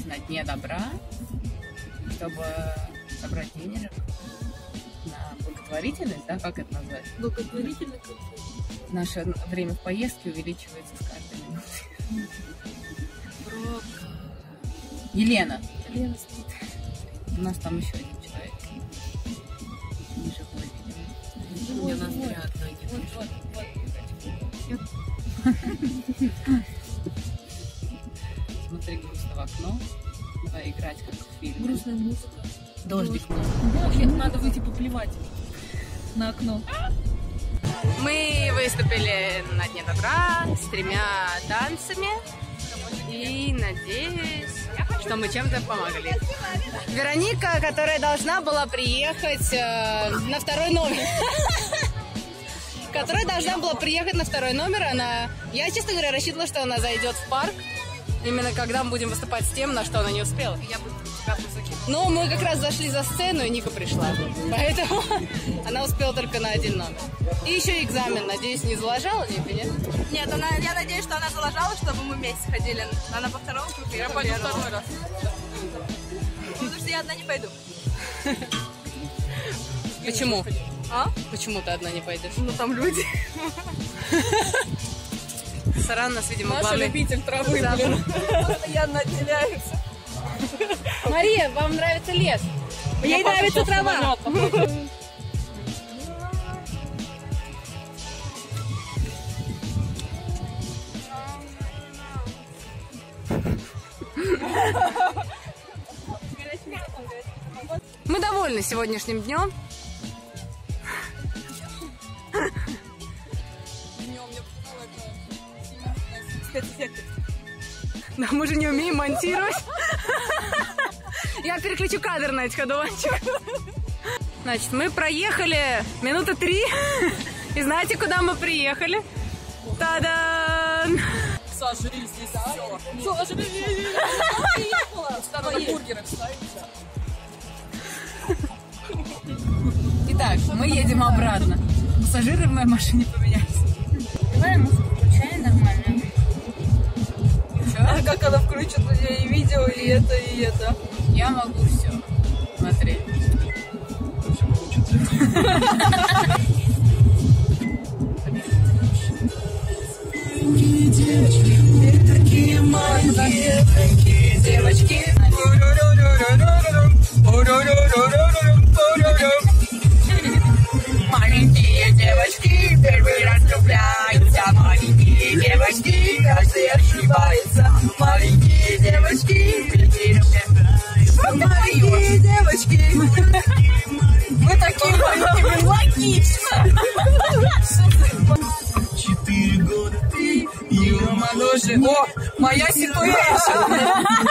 на Дне добра, чтобы собрать денежек на благотворительность, да, как это назвать? Благотворительный концерт. Наше время в поездке увеличивается с каждой минутой. Пробка. Елена. Елена спит. У нас там еще один человек. Не живой, видимо. У меня ноздря одна не Смотри грустно в окно. Давай играть как в фильме. Грустная музыка. Дождик. Надо выйти поплевать на окно. Мы выступили на Дне добра с 3 танцами. И надеюсь, что мы чем-то помогли. Вероника, которая должна была приехать на второй номер. Которая должна была приехать на второй номер, я, честно говоря, рассчитывала, что она зайдет в парк. Именно когда мы будем выступать с тем, на что она не успела. Я бы тебя закинула. Но мы как раз зашли за сцену, и Ника пришла. Поэтому она успела только на 1 номер. И еще экзамен, надеюсь, не залажала, Ника, нет? Нет, я надеюсь, что она залажала, чтобы мы вместе ходили. Она по второму кругу. Я пойду второй раз. Потому что я одна не пойду. Почему? А? Почему ты одна не пойдешь? Ну там люди. Саран нас, видимо, Маша главный любитель травы, блин. Постоянно отделяются. Мария, вам нравится лес? Ей нравится трава. Мы довольны сегодняшним днем. Спецэффекты. Да, мы же не умеем монтировать. Я переключу кадр на этих одуванчиков. Значит, мы проехали минуты 3. И знаете, куда мы приехали? Та-дам! Сожри здесь все. Сожри. Надо бургеры вставить. Итак, мы едем обратно. Пассажиры в моей машине поменялись. Давай музыку включай нормально. А как она включит и видео, и это? Я могу все смотреть. Такие маленькие девочки. Маленькие девочки первый раз влюбляются. Маленькие девочки, каждый ошибается. Маленькие девочки, маленькие девочки. Вы такие маленькие, логично. 4 года ты ее моложе. О, моя ситуация.